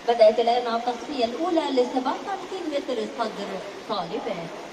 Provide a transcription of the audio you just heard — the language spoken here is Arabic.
بدأت الآن التصفية الأولى ل 57 متر صدر طالبات.